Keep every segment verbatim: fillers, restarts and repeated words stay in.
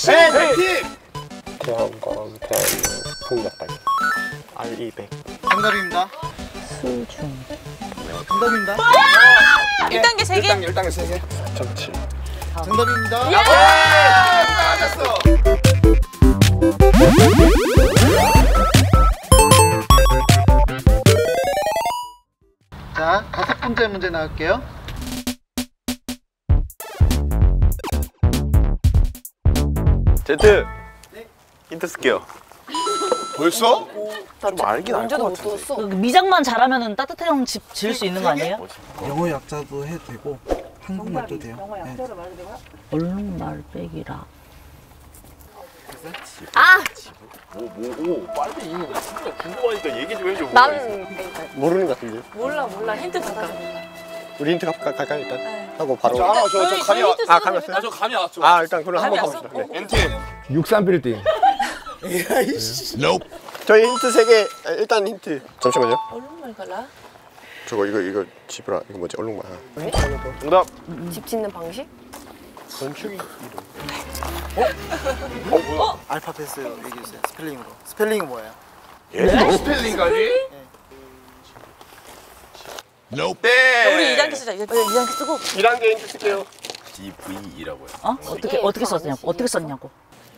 팬팀! 태양광, 태양광, 풍력발. 알 이백. 정답입니다. 수중. 정답입니다. 일 단계 세 개. 일 단계 세 개. 사 점 칠. 정답입니다. 예! 맞았어! 자, 다섯 번째 문제 나갈게요. 제트! 힌트 쓸게요. 벌써? 좀 알긴 알 것 같은데. 그 미장만 잘하면 따뜻한 집 지을 수 있는 거 아니에요? 영어 약자도 해도 되고 한국말도 돼요. 네. 얼룩 말빼기라. 아! 뭐, 뭐, 오, 빨리 진짜 궁금하니까 얘기 좀 해줘. 난 모르는 것 같은데. 몰라 몰라 힌트 줄까? 우리 힌트 가, 갈까요 일단? 하고 바로. 저, 아, 저, 저 감이 왔. 아 감이 왔어요? 아, 저 감이 왔죠. 아 일단 그럼 한번 감이 가봅시다. 왔어? 네. 엔팀. 육삼 빌딩. 저희 힌트 세 개. 아, 일단 힌트. 잠시만요. 얼룩 말갈라? 저거 이거 이거 집으라 이거 뭐지 얼룩말. 정답! 집 짓는 방식? 건축이 알파벳 얘기해주세요. 스펠링으로. 스펠링은 뭐예요? 스펠링까지? 네. 우리 이 단계 쓰자. 이 단계 쓰고. 일 단계 힌트 쓸게요. 디브이라고요. 어? 어떻게 어떻게 썼냐고? 어떻게 썼냐고?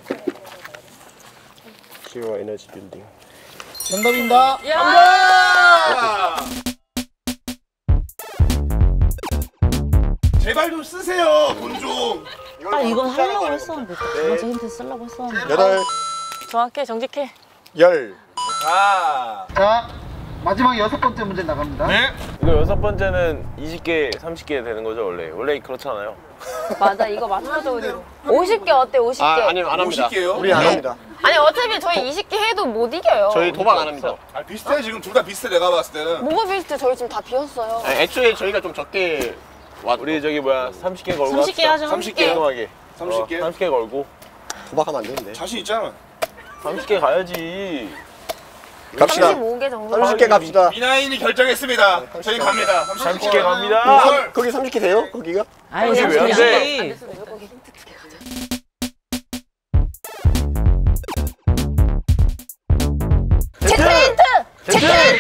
기후 에너지 빌딩. 정답입니다. 야! 제발 좀 쓰세요, 돈 좀. 딱 이건 하려고 했었는데 두 번째 힌트 쓰려고 했었는데. 여덟, 정확해, 정직해. 열. 아. 자, 마지막 여섯 번째 문제 나갑니다. 네? 이거 여섯 번째는 이십 개, 삼십 개 되는 거죠, 원래? 원래 그렇잖아요. 맞아, 이거 맞춰줘 우리. 오십 개 어때? 오십 개. 아 아니요 안 합니다. 오십 개요? 우리 안 합니다. 아니 어차피 저희 이십 개 해도 못 이겨요. 저희 도박 안 합니다. 아, 비슷해, 지금 둘 다 비슷해, 내가 봤을 때는. 뭐가 비슷해? 저희 지금 다 비었어요. 아니, 애초에 저희가 좀 적게 왔. 우리 저기 뭐야, 삼십 개 걸고 삼십 개 하죠. 삼십 개. 깔끔하게. 삼십 개? 어, 삼십 개 걸고. 도박하면 안 되는데. 자신 있잖아. 삼십 개 가야지. 갑시다. 삼십오 개 정도. 삼십 개 갑시다. 미나인이 결정했습니다. 저희 갑니다. 삼십 개 갑니다. 걸. 거기 삼십 개 돼요? 거기가? 아이 거기 왜안 돼? 삼십 개. 체크 힌트! 체크 힌트!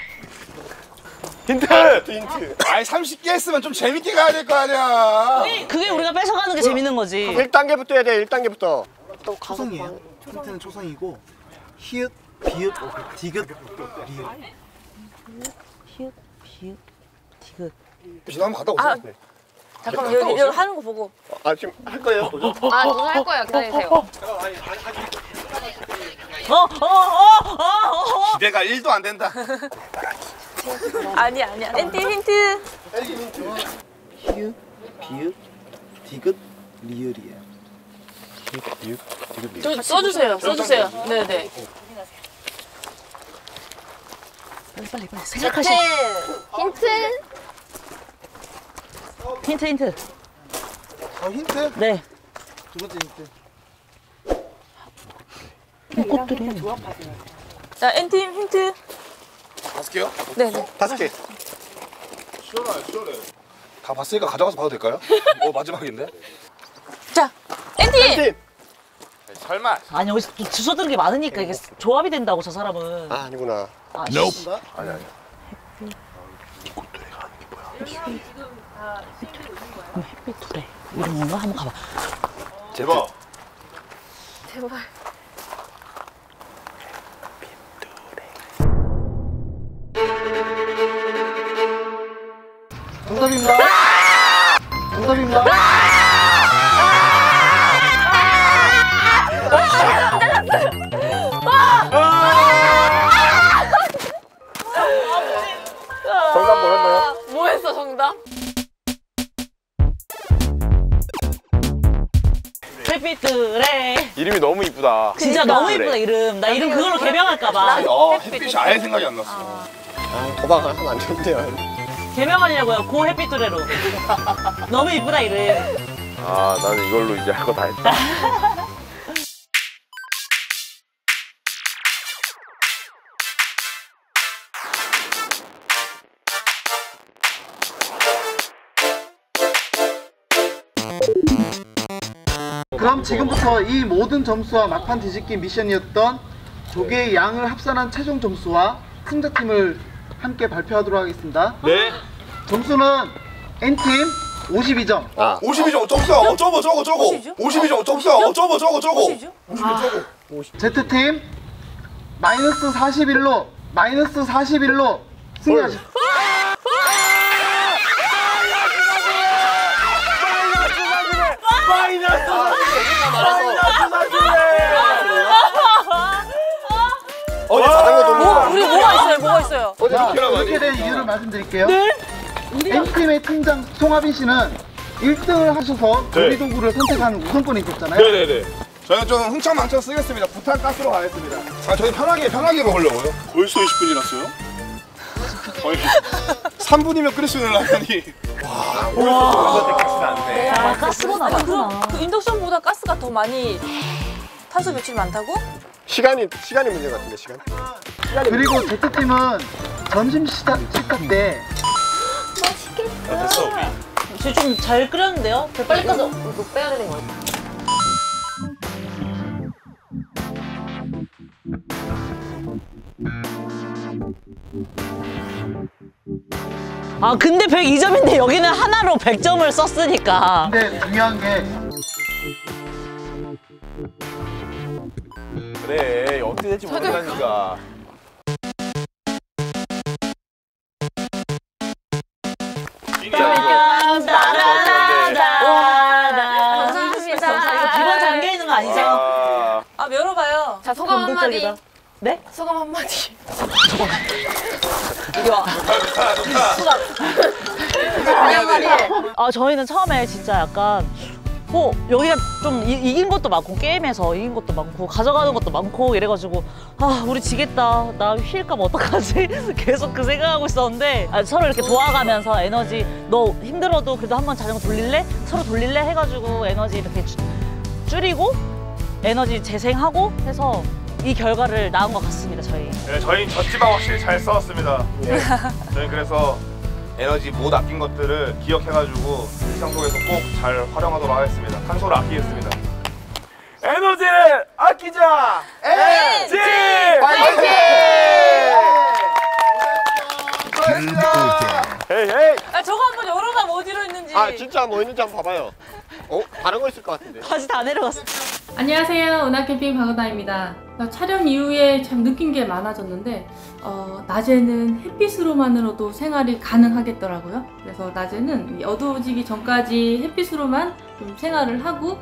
힌트! 힌트. 아니, 삼십 개 했으면 좀 재밌게 가야 될 거 아니야. 그게 우리가 뺏어가는 게 재밌는 거지. 일 단계부터 해야 돼. 일 단계부터. 또 가서 초성이에요. 힌트는 초성이고 히읗, 비읍, 디귿, 리을. 히읗, 비읍, 디귿. 지금 한번 갔다 아, 오세요. 네. 잠깐만 여기, 여기 하는 거 보고. 아 지금 할 거예요? 아, 저도 할 거예요. 기다리세요. 어, 어, 어, 어, 어. 기대가 일도 안 된다. 아니 아니야. 엔팀 힌트. 히읗, 비읍, 디귿, 리을이에요. 저 써주세요. 써주세요. 네네. 빨리 빨리 빨리 생각하시. 힌트. 힌트 힌트. 어, 힌트? 네. 두 번째 힌트. 꽃들이. 자, 엔팀 힌트. 다섯 개요? 네네. 다섯 개. 시원하네, 시원해. 다 봤으니까 가져가서 봐도 될까요? 어, 마지막인데? 자, 엔팀. 팀. 설마. 아니 여기서 또 주워 들은 게 많으니까 이게 조합이 된다고 저 사람은. 아 아니구나. 아, 정답? 아니, 아니. 그럼 햇빛 둘에 이런 건가 한번 가봐. 제발. 제발. 정답입니다. 정답입니다. 정답 뭐였나요? 뭐 했어 정답? 햇빛들에. 이름이 너무 이쁘다. 진짜 그러니까. 너무 예쁘다 이름. 나 이름 그걸로 개명할까봐. 어, 햇빛이 아예 생각이 안 났어. 아 도박을 하면 안 되는데요. 개명하려고요. 고 햇빛들에로. 너무 이쁘다 이름. 아, 나는 이걸로 이제 할 거 다 했다. 그럼 지금부터 이 모든 점수와 막판 뒤집기 미션이었던 조개의 양을 합산한 최종 점수와 승자팀을 함께 발표하도록 하겠습니다. 네. 점수는 N팀 오십이 점, 오십이 점 점수야. 어 저거 저거 저거. 오십이 점 점수야. 어 저거 저거 저거. 오십이 점 저거. Z팀 마이너스 사십일로 마이너스 사십일로 승리하셨습니다. 어제 자전거 돌리고 뭐, 우리 뭐가 있어요? 뭐가 있어요? 자, 이렇게 된 이유를 말씀드릴게요. N팀의 팀장 송하빈 씨는 일 등을 하셔서 조리도구를 선택하는 우선권이 있었잖아요. 네네네. 저는 좀 흥청망청 쓰겠습니다. 부탄 가스로 가겠습니다. 아 저희 편하게 편하게 먹으려고요. 벌써 이십 분이 났어요? 거의 삼 분이면 끓일 수 있는 라면이. 아, 가스가 많구나. 그 인덕션보다 가스가 더 많이 탄소 배출이 많다고? 시간이 시간이 문제 같은데 시간. 그리고 Z팀은 점심 식사, 식사 때 됐어 우리. 저 좀 잘 끓였는데요? 저 빨리 꺼서. 이거 빼야 되는 거 같아. 아 근데 백이 점인데 여기는 하나로 백 점을 썼으니까. 근데 중요한 게 그래 어떻게 될지 모른다니까. 감사합니다. 기본 잠겨 있는 거 아니죠? 아, 아, 열어봐요. 자, 소감 한마디. 네? 소감 한마디. 이리 와. 아 저희는 처음에 진짜 약간 뭐 여기가 좀 이, 이긴 것도 많고 게임에서 이긴 것도 많고 가져가는 것도 많고 이래가지고 아 우리 지겠다 나 휠까 봐 어떡하지 계속 그 생각하고 있었는데 아, 서로 이렇게 도와가면서 에너지 너 힘들어도 그래도 한번 자전거 돌릴래? 서로 돌릴래? 해가지고 에너지 이렇게 주, 줄이고 에너지 재생하고 해서 이 결과를 낳은 것 같습니다 저희. 네, 저희 젖지방 확실히 잘 싸웠습니다. 네. 저희 그래서 에너지 못 아낀 것들을 기억해가지고 일상 속에서 꼭 잘 활용하도록 하겠습니다. 탄소를 아끼겠습니다. 에너지를 아끼자! 엔지! 파이팅! 수고하셨습니다. 헤이 헤이. 아, 저거 한번 열어봐. 뭐 어디로 있는지. 아 진짜 뭐 있는지 한번 봐봐요. 어 다른 거 있을 것 같은데. 바지 다 내려갔어. 안녕하세요. 은하캠핑 박은하입니다. 촬영 이후에 참 느낀 게 많아졌는데 어, 낮에는 햇빛으로만으로도 생활이 가능하겠더라고요. 그래서 낮에는 어두워지기 전까지 햇빛으로만 좀 생활을 하고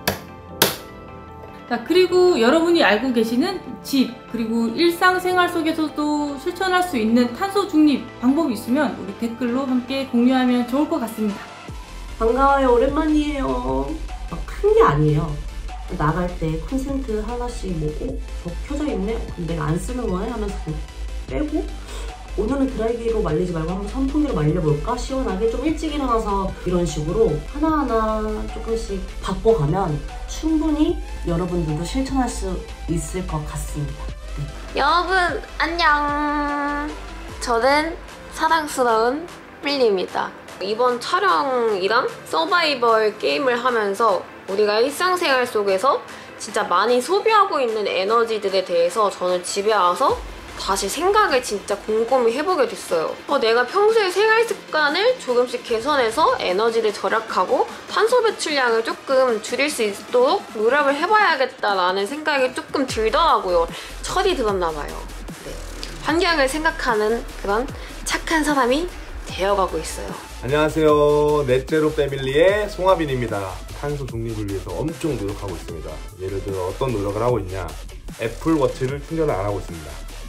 자, 그리고 여러분이 알고 계시는 집 그리고 일상생활 속에서도 실천할 수 있는 탄소 중립 방법이 있으면 우리 댓글로 함께 공유하면 좋을 것 같습니다. 반가워요. 오랜만이에요. 큰 게 아니에요. 나갈 때 콘센트 하나씩 뭐고 저 켜져 있네? 근데 내가 안 쓰는 거네? 하면서 빼고 오늘은 드라이기로 말리지 말고 한번 선풍기로 말려볼까? 시원하게 좀 일찍 일어나서 이런 식으로 하나하나 조금씩 바꿔가면 충분히 여러분들도 실천할 수 있을 것 같습니다. 네. 여러분, 안녕. 저는 사랑스러운 밀리입니다. 이번 촬영이랑 서바이벌 게임을 하면서 우리가 일상생활 속에서 진짜 많이 소비하고 있는 에너지들에 대해서 저는 집에 와서 다시 생각을 진짜 곰곰이 해보게 됐어요. 어, 내가 평소에 생활 습관을 조금씩 개선해서 에너지를 절약하고 탄소 배출량을 조금 줄일 수 있도록 노력을 해봐야겠다라는 생각이 조금 들더라고요. 철이 들었나 봐요. 네. 환경을 생각하는 그런 착한 사람이 되어가고 있어요. 안녕하세요. 넷제로 패밀리의 송하빈입니다. 탄소 중립을 위해서 엄청 노력하고 있습니다. 예를 들어 어떤 노력을 하고 있냐, 애플워치를 충전을 안 하고 있습니다.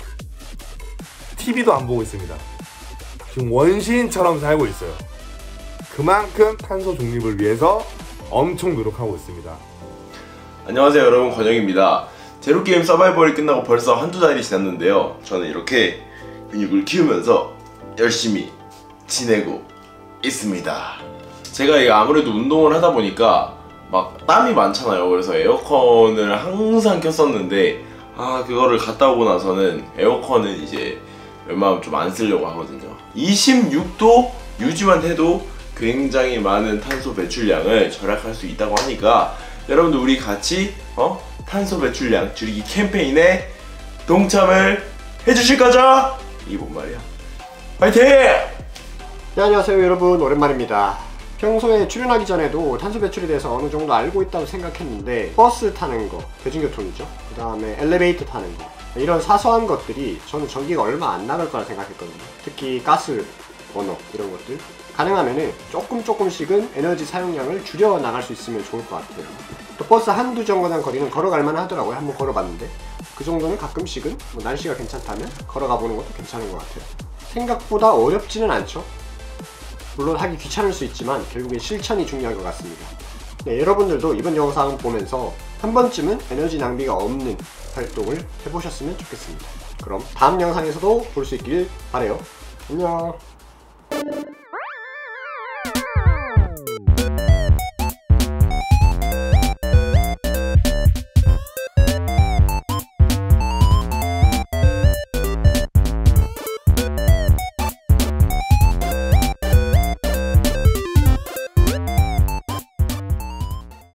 티비도 안 보고 있습니다. 지금 원시인처럼 살고 있어요. 그만큼 탄소 중립을 위해서 엄청 노력하고 있습니다. 안녕하세요 여러분, 권영입니다. 제로게임 서바이벌이 끝나고 벌써 한두 달이 지났는데요, 저는 이렇게 근육을 키우면서 열심히 지내고 있습니다. 제가 이게 아무래도 운동을 하다 보니까 막 땀이 많잖아요. 그래서 에어컨을 항상 켰었는데 아 그거를 갔다 오고 나서는 에어컨은 이제 웬만하면 좀 안 쓰려고 하거든요. 이십육 도 유지만 해도 굉장히 많은 탄소 배출량을 절약할 수 있다고 하니까 여러분도 우리 같이 어? 탄소 배출량 줄이기 캠페인에 동참을 해주실 거죠? 이게 뭔 말이야? 화이팅! 네, 안녕하세요 여러분, 오랜만입니다. 평소에 출연하기 전에도 탄소 배출에 대해서 어느 정도 알고 있다고 생각했는데 버스 타는 거, 대중교통이죠. 그 다음에 엘리베이터 타는 거, 이런 사소한 것들이 저는 전기가 얼마 안 나갈 거라 생각했거든요. 특히 가스 버너 이런 것들 가능하면은 조금 조금씩은 에너지 사용량을 줄여 나갈 수 있으면 좋을 것 같아요. 또 버스 한두 정거장 거리는 걸어갈 만 하더라고요. 한번 걸어봤는데 그 정도는 가끔씩은 뭐 날씨가 괜찮다면 걸어가 보는 것도 괜찮은 것 같아요. 생각보다 어렵지는 않죠. 물론 하기 귀찮을 수 있지만 결국엔 실천이 중요한 것 같습니다. 네, 여러분들도 이번 영상을 보면서 한 번쯤은 에너지 낭비가 없는 활동을 해보셨으면 좋겠습니다. 그럼 다음 영상에서도 볼 수 있길 바래요. 안녕.